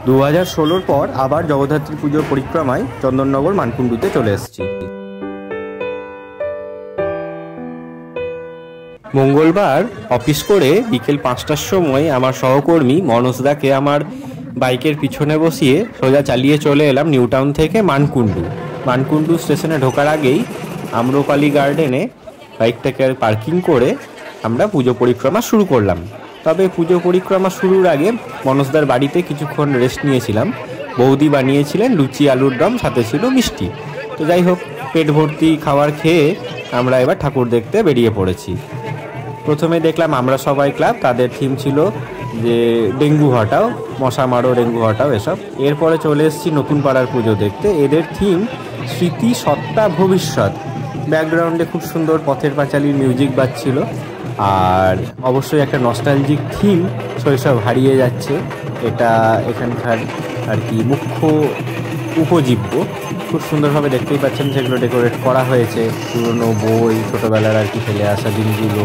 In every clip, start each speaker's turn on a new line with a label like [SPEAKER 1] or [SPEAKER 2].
[SPEAKER 1] 2016 পর আবার জগদ্ধাত্রী পুজোর পরিক্রমায় চন্দননগর মানকুণ্ডুতে চলে এসেছি। মঙ্গলবার অফিস করে বিকেল 5টার সময় আমার সহকর্মী মনোজদাকে আমার বাইকের পিছনে বসিয়ে সোজা চালিয়ে চলে এলাম নিউ টাউন থেকে মানকুণ্ডু স্টেশনে ঢোকার আগেই আম্রপালি গার্ডেনে বাইকটাকে পার্কিং করে আমরা পুজো পরিক্রমা শুরু করলাম। তবে পুজো পরিক্রমা শুরুর আগে মনোজদার বাড়িতে কিছুক্ষণ রেস্ট নিয়েছিলাম। বৌদি বানিয়েছিলেন লুচি আলুর দম, সাথে ছিল মিষ্টি। তো যাই হোক, পেট ভর্তি খাবার খেয়ে আমরা এবার ঠাকুর দেখতে বেরিয়ে পড়েছি। প্রথমে দেখলাম আমরা সবাই ক্লাব, তাদের থিম ছিল যে ডেঙ্গু হটাও, মশা মারো ডেঙ্গু হটাও এসব। এরপরে চলে এসেছি নতুন পাড়ার পুজো দেখতে। এদের থিম স্মৃতি সত্তা ভবিষ্যৎ। ব্যাকগ্রাউন্ডে খুব সুন্দর পথের পাঁচালীর মিউজিক বাজছিল, আর অবশ্যই একটা নস্টালজিক থিম, শৈশব হারিয়ে যাচ্ছে, এটা এখানকার আর কি মুখ্য উপজীব্য। খুব সুন্দরভাবে দেখতেই পাচ্ছেন, সেগুলো ডেকোরেট করা হয়েছে। পুরনো বই, ছোটোবেলার আর কি ফেলে আসা দিনগুলো,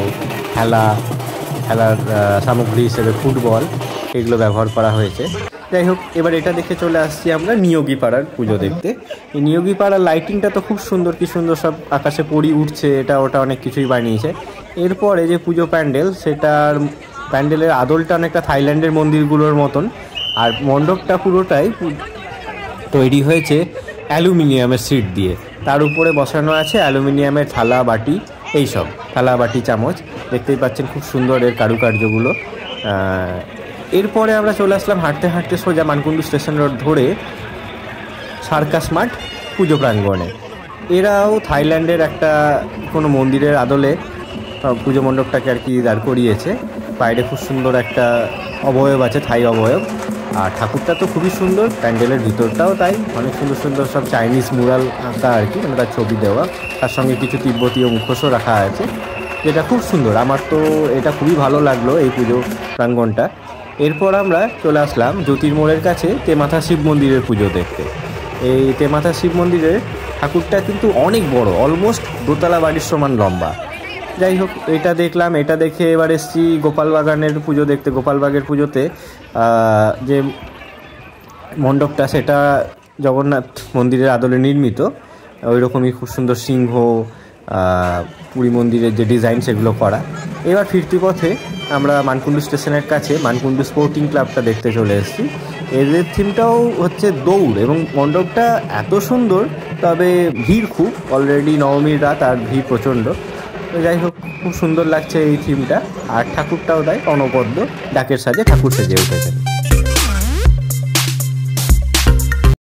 [SPEAKER 1] খেলার সামগ্রী হিসেবে ফুটবল, এগুলো ব্যবহার করা হয়েছে। যাই হোক, এবার এটা দেখে চলে আসছি আমরা নিয়োগী পাড়ার পুজো দেখতে। এই নিয়োগী পাড়ার লাইটিংটা তো খুব সুন্দর, কি সুন্দর সব আকাশে পরি উঠছে, এটা ওটা অনেক কিছুই বানিয়েছে। এরপরে যে পুজো প্যান্ডেল, সেটার প্যান্ডেলের আদলটা অনেকটা থাইল্যান্ডের মন্দিরগুলোর মতন, আর মণ্ডপটা পুরোটাই তৈরি হয়েছে অ্যালুমিনিয়ামের সিট দিয়ে। তার উপরে বসানো আছে অ্যালুমিনিয়ামের থালা বাটি, এইসব থালা বাটি চামচ, দেখতেই পাচ্ছেন খুব সুন্দর এর কারুকার্যগুলো। এরপরে আমরা চলে আসলাম হাঁটতে হাঁটতে সোজা মানকুণ্ডু স্টেশন রোড ধরে সার্কাস মাঠ পুজো প্রাঙ্গণে। এরাও থাইল্যান্ডের একটা কোনো মন্দিরের আদলে পুজো মণ্ডপটাকে আর কি দাঁড় করিয়েছে। বাইরে খুব সুন্দর একটা অবয়ব আছে, থাই অবয়ব, আর ঠাকুরটা তো খুবই সুন্দর। প্যান্ডেলের ভিতরটাও তাই, অনেক সুন্দর সুন্দর সব চাইনিজ মুরাল আঁকা আর কি, মানে তার ছবি দেওয়া, তার সঙ্গে কিছু তিব্বতীয় মুখোশও রাখা আছে, যেটা খুব সুন্দর। আমার তো এটা খুবই ভালো লাগলো এই পুজো প্রাঙ্গণটা। এরপর আমরা চলে আসলাম জ্যোতির্মোড়ের কাছে তেমাথা শিব মন্দিরের পুজো দেখতে। এই তেমাথা শিব মন্দিরের ঠাকুরটা কিন্তু অনেক বড়, অলমোস্ট দোতলা বাড়ির সমান লম্বা। যাই হোক, এটা দেখলাম, এটা দেখে এবার এসেছি গোপালবাগানের পুজো দেখতে। গোপালবাগের পুজোতে যে মণ্ডপটা, সেটা জগন্নাথ মন্দিরের আদলে নির্মিত, ওই রকমই খুব সুন্দর সিংহ, পুরী মন্দিরের যে ডিজাইন সেগুলো করা। এবার ফিরতি পথে আমরা মানকুণ্ডু স্টেশনের কাছে মানকুণ্ডু স্পোর্টিং ক্লাবটা দেখতে চলে এসেছি। এদের থিমটাও হচ্ছে দৌড়, এবং মণ্ডপটা এত সুন্দর, তবে ভিড় খুব, অলরেডি নবমীর রাত আর ভিড় প্রচণ্ড। তো যাই হোক, খুব সুন্দর লাগছে এই থিমটা, আর ঠাকুরটাও তাই অনবদ্য ডাকের সাজে ঠাকুর সেজে উঠেছে।